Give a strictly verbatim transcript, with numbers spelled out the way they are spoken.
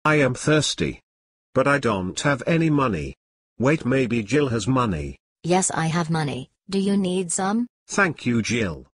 I am thirsty. But I don't have any money. Wait, maybe Jill has money. Yes, I have money. Do you need some? Thank you, Jill.